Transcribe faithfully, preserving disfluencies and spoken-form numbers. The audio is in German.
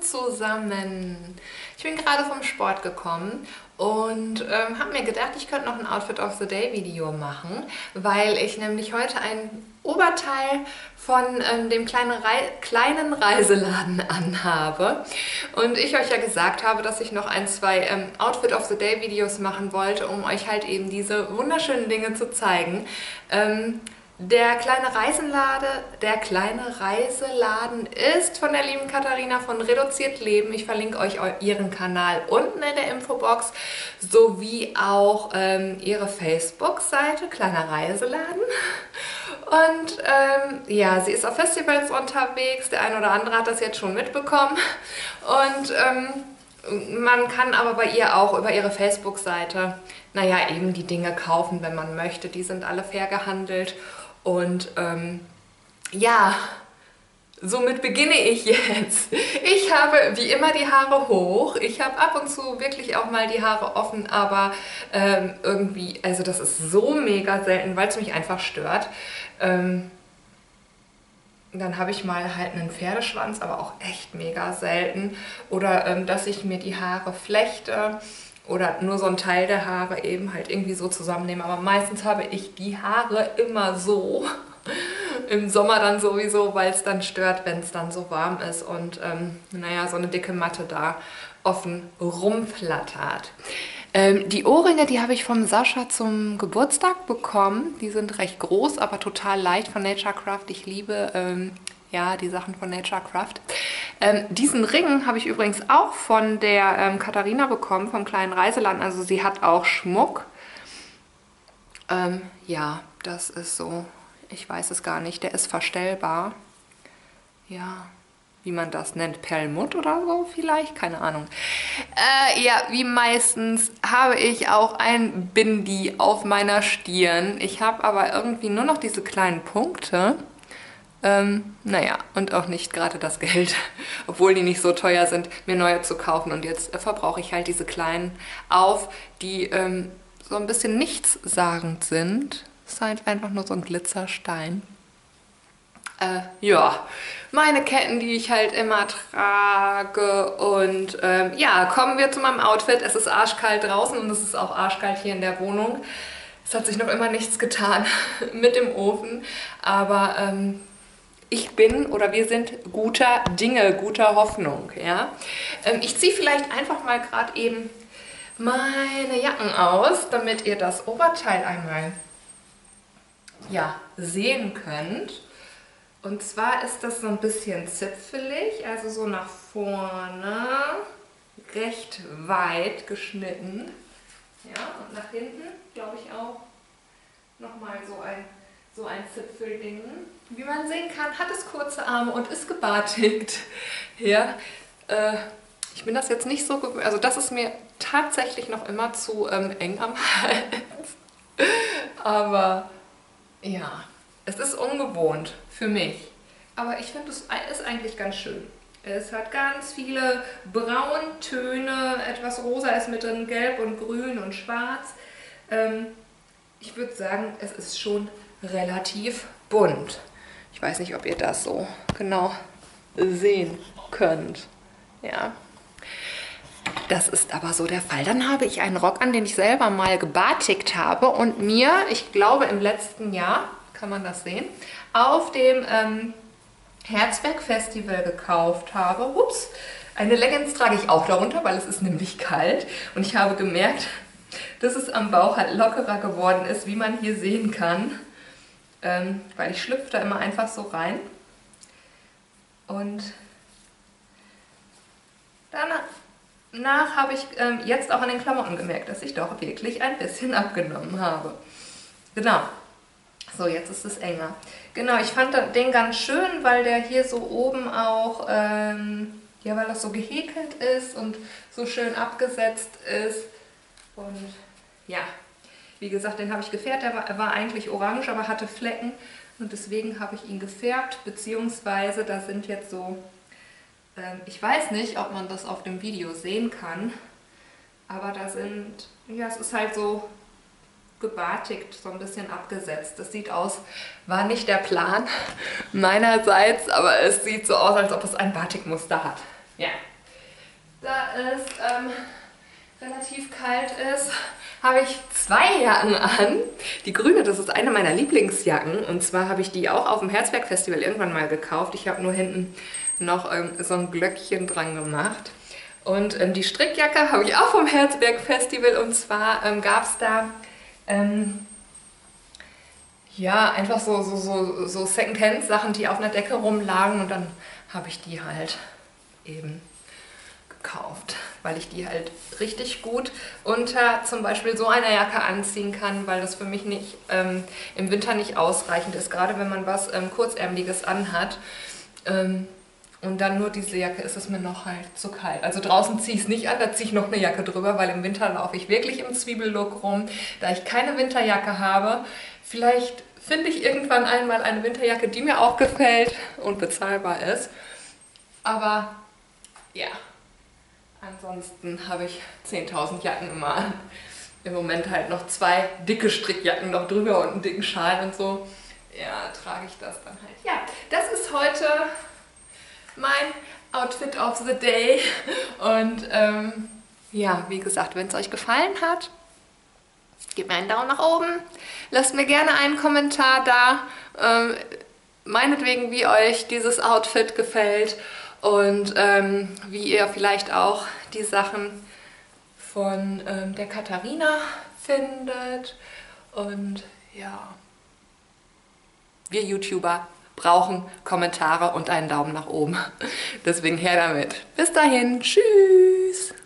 zusammen! Ich bin gerade vom Sport gekommen und ähm, habe mir gedacht, ich könnte noch ein Outfit of the Day Video machen, weil ich nämlich heute ein Oberteil von ähm, dem kleinen, Rei kleinen Reiseladen anhabe und ich euch ja gesagt habe, dass ich noch ein, zwei ähm, Outfit of the Day Videos machen wollte, um euch halt eben diese wunderschönen Dinge zu zeigen. Ähm, Der kleine Reisenlade, der kleine Reiseladen ist von der lieben Katharina von Reduziert Leben. Ich verlinke euch ihren Kanal unten in der Infobox, sowie auch ähm, ihre Facebook-Seite, kleiner Reiseladen. Und ähm, ja, sie ist auf Festivals unterwegs, der ein oder andere hat das jetzt schon mitbekommen. Und ähm, man kann aber bei ihr auch über ihre Facebook-Seite, naja, eben die Dinge kaufen, wenn man möchte. Die sind alle fair gehandelt. Und ähm, ja, somit beginne ich jetzt. Ich habe wie immer die Haare hoch. Ich habe ab und zu wirklich auch mal die Haare offen, aber ähm, irgendwie, also das ist so mega selten, weil es mich einfach stört. Ähm, Dann habe ich mal halt einen Pferdeschwanz, aber auch echt mega selten. Oder ähm, dass ich mir die Haare flechte. Oder nur so ein Teil der Haare eben halt irgendwie so zusammennehme. Aber meistens habe ich die Haare immer so. Im Sommer dann sowieso, weil es dann stört, wenn es dann so warm ist. Und ähm, naja, so eine dicke Matte da offen rumflattert. Ähm, die Ohrringe, die habe ich vom Sascha zum Geburtstag bekommen. Die sind recht groß, aber total leicht von Naturecraft. Ich liebe ähm, ja, die Sachen von Naturecraft. Ähm, diesen Ring habe ich übrigens auch von der ähm, Katharina bekommen, vom kleinen Reiseladen. Also sie hat auch Schmuck. Ähm, ja, das ist so, ich weiß es gar nicht, der ist verstellbar. Ja, wie man das nennt, Perlmutt oder so vielleicht, keine Ahnung. Äh, ja, wie meistens habe ich auch ein Bindi auf meiner Stirn. Ich habe aber irgendwie nur noch diese kleinen Punkte. Ähm, naja, und auch nicht gerade das Geld, obwohl die nicht so teuer sind, mir neue zu kaufen. Und jetzt äh, verbrauche ich halt diese kleinen auf, die ähm, so ein bisschen nichtssagend sind. Es ist halt einfach nur so ein Glitzerstein. Äh, ja, meine Ketten, die ich halt immer trage. Und ähm, ja, kommen wir zu meinem Outfit. Es ist arschkalt draußen und es ist auch arschkalt hier in der Wohnung. Es hat sich noch immer nichts getan mit dem Ofen, aber ähm, ich bin oder wir sind guter Dinge, guter Hoffnung. Ja? Ähm, ich ziehe vielleicht einfach mal gerade eben meine Jacken aus, damit ihr das Oberteil einmal ja, sehen könnt. Und zwar ist das so ein bisschen zipfelig, also so nach vorne, recht weit geschnitten. Ja, und nach hinten, glaube ich, auch nochmal so ein, so ein Zipfelding. Wie man sehen kann, hat es kurze Arme und ist gebartigt. Ja, äh, ich bin das jetzt nicht so gewöhnt, also das ist mir tatsächlich noch immer zu ähm, eng am Hals. Aber ja, es ist ungewohnt für mich. Aber ich finde, es ist eigentlich ganz schön. Es hat ganz viele Brauntöne, etwas rosa ist mit drin, gelb und grün und schwarz. Ähm, ich würde sagen, es ist schon relativ bunt. Ich weiß nicht, ob ihr das so genau sehen könnt. Ja. Das ist aber so der Fall. Dann habe ich einen Rock an, den ich selber mal gebartigt habe und mir, ich glaube im letzten Jahr, kann man das sehen, auf dem ähm, Herzberg-Festival gekauft habe. Ups, eine Leggings trage ich auch darunter, weil es ist nämlich kalt. Und ich habe gemerkt, dass es am Bauch halt lockerer geworden ist, wie man hier sehen kann. Ähm, weil ich schlüpfe da immer einfach so rein. Und danach Nach habe ich ähm, jetzt auch an den Klamotten gemerkt, dass ich doch wirklich ein bisschen abgenommen habe. Genau. So, jetzt ist es enger. Genau, ich fand den ganz schön, weil der hier so oben auch, ähm, ja, weil das so gehäkelt ist und so schön abgesetzt ist. Und ja, wie gesagt, den habe ich gefärbt. Der war, er war eigentlich orange, aber hatte Flecken. Und deswegen habe ich ihn gefärbt, beziehungsweise da sind jetzt so... Ich weiß nicht, ob man das auf dem Video sehen kann, aber da sind, ja, es ist halt so gebartigt, so ein bisschen abgesetzt. Das sieht aus, war nicht der Plan meinerseits, aber es sieht so aus, als ob es ein Batikmuster hat. Ja, da es ähm, relativ kalt ist, habe ich zwei Jacken an. Die grüne, das ist eine meiner Lieblingsjacken. Und zwar habe ich die auch auf dem Herzberg-Festival irgendwann mal gekauft. Ich habe nur hinten noch ähm, so ein Glöckchen dran gemacht. Und ähm, die Strickjacke habe ich auch vom Herzberg-Festival. Und zwar ähm, gab es da ähm, ja einfach so, so, so, so Secondhand-Sachen, die auf einer Decke rumlagen. Und dann habe ich die halt eben gekauft, weil ich die halt richtig gut unter zum Beispiel so einer Jacke anziehen kann, weil das für mich nicht ähm, im Winter nicht ausreichend ist, gerade wenn man was ähm, Kurzärmeliges anhat. Ähm, und dann nur diese Jacke ist es mir noch halt zu kalt. Also draußen ziehe ich es nicht an, da ziehe ich noch eine Jacke drüber, weil im Winter laufe ich wirklich im Zwiebellook rum, da ich keine Winterjacke habe. Vielleicht finde ich irgendwann einmal eine Winterjacke, die mir auch gefällt und bezahlbar ist. Aber ja, ansonsten habe ich zehntausend Jacken immer an. Im Moment halt noch zwei dicke Strickjacken noch drüber und einen dicken Schal und so. Ja, trage ich das dann halt. Ja, das ist heute mein Outfit of the Day. Und ähm, ja, wie gesagt, wenn es euch gefallen hat, gebt mir einen Daumen nach oben. Lasst mir gerne einen Kommentar da. Ähm, meinetwegen, wie euch dieses Outfit gefällt. Und ähm, wie ihr vielleicht auch die Sachen von ähm, der Katharina findet. Und ja, wir YouTuber brauchen Kommentare und einen Daumen nach oben. Deswegen her damit. Bis dahin, tschüss!